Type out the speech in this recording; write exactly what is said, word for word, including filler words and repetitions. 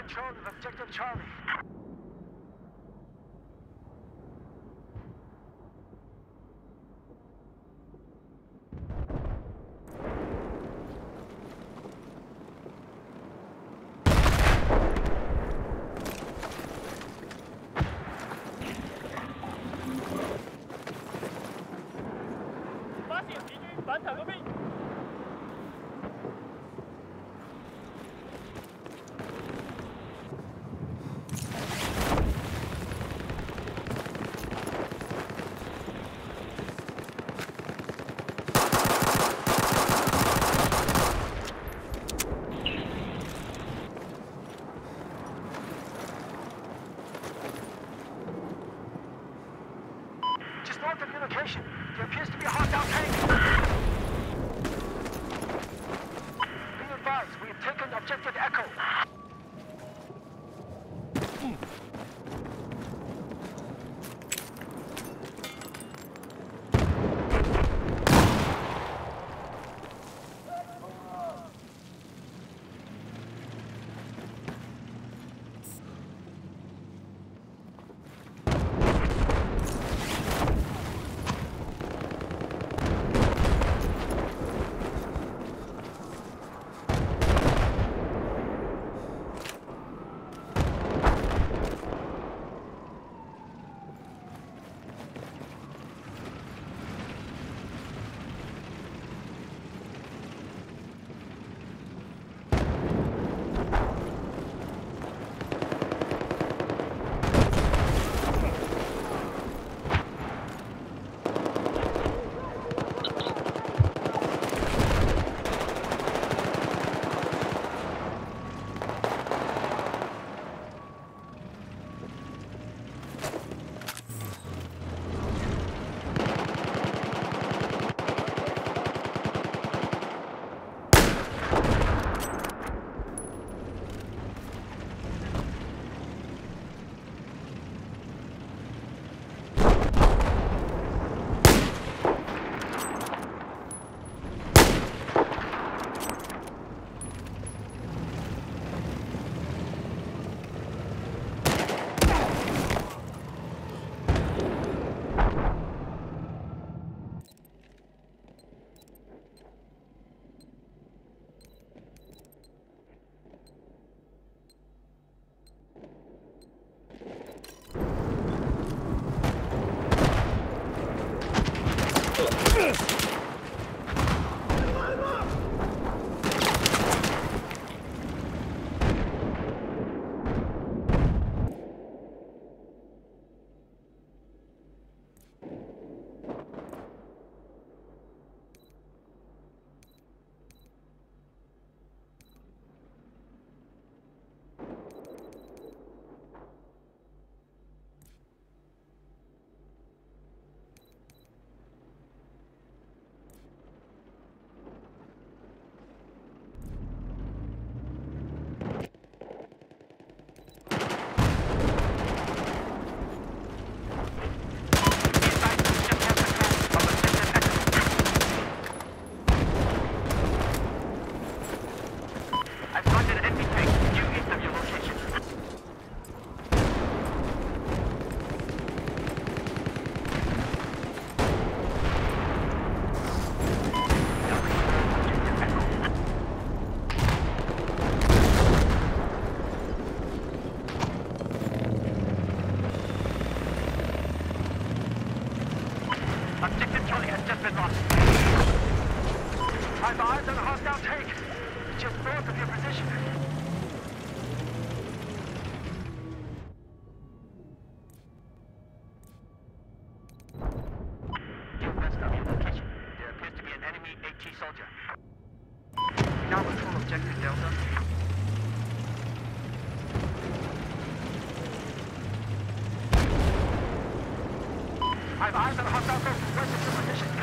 control of Objective Charlie. North of your location, there appears to be a hostile tank. Be advised, we have taken Objective Echo. Mm. Objective Charlie has just been lost. I've eyes on a hostile tank, just north of your position. To west of your location, there appears to be an enemy AT soldier. Now control Objective Delta. I've eyes on a hostile tank west of your position.